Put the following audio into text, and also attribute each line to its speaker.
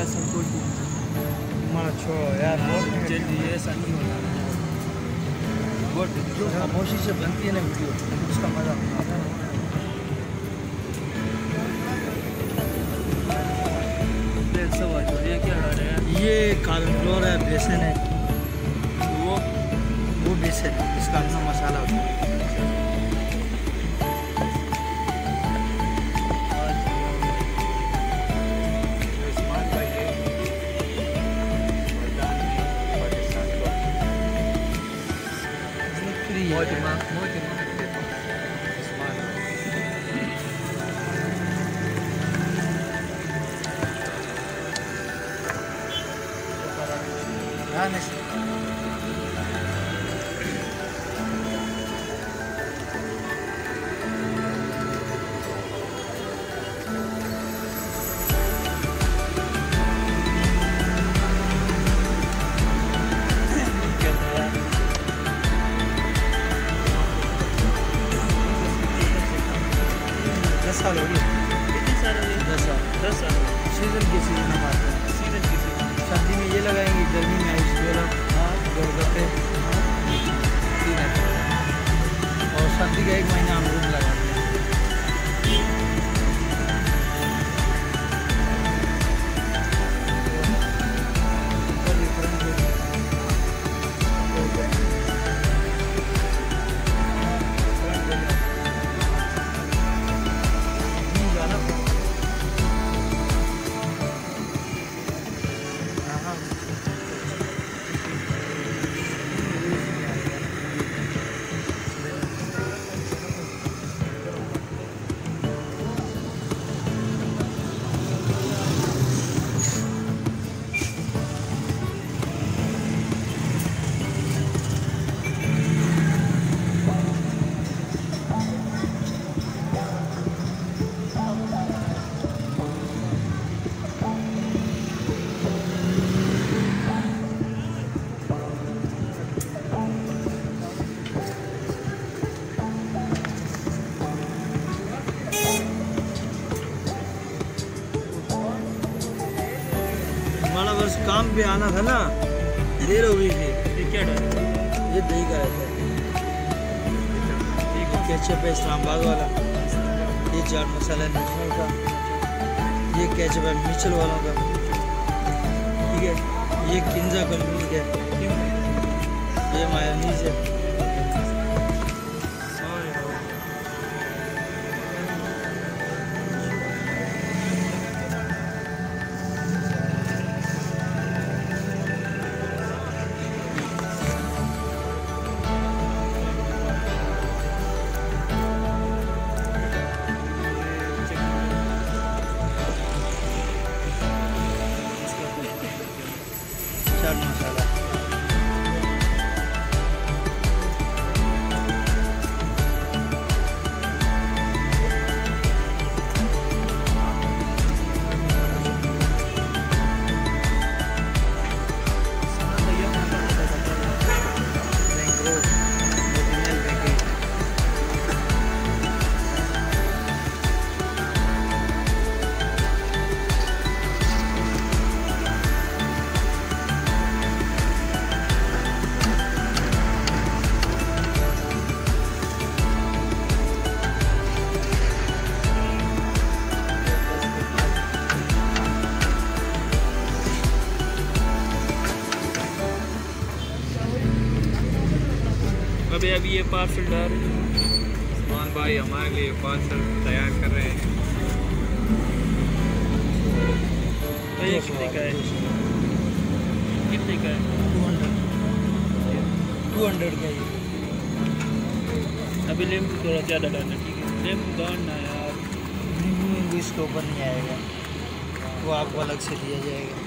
Speaker 1: सब कुछ
Speaker 2: माँ छोड़ो यार, बहुत
Speaker 1: जल्दी ऐसा नहीं होना। बहुत
Speaker 2: जो खामोशी से बनती है ना वीडियो, उसका मज़ा आता है।
Speaker 1: ये क्या ला रहे हैं?
Speaker 2: ये कॉर्न फ्लोर है, बेसन है, वो बेसन है, इसका अपना मसाला होता है। सीजन के सीजन हम आते हैं।
Speaker 1: सीजन की सीजन।
Speaker 2: सर्दी में ये लगाएंगे, गर्मी में आइस गोला, गोलगप्पे, और सर्दी का 1 महीना अमरूद लगाते हैं। हमारा बस काम पे आना था ना, देर हो गई थी।
Speaker 1: ये क्या डाल?
Speaker 2: ये दही का रहता है, केचप है इस्लामाबाद वाला, ये चाट मसाला नेशनल का, ये केचप है मिचल वालों का, ठीक है, ये किंजा कंपनी का, ये मायोनीज है। चाट मसाला
Speaker 1: अभी ये पार्सल डाल रहे हैं उस्मान भाई, हमारे लिए पार्सल तैयार कर रहे हैं। तो ये कितने का है? कितने का है?
Speaker 2: 200 का ये।
Speaker 1: अभी नींबू थोड़ा ज़्यादा डालना, ठीक है? नींबू डालना यार,
Speaker 2: नींबू इसके ऊपर नहीं आएगा, वो आपको अलग से दिया जाएगा।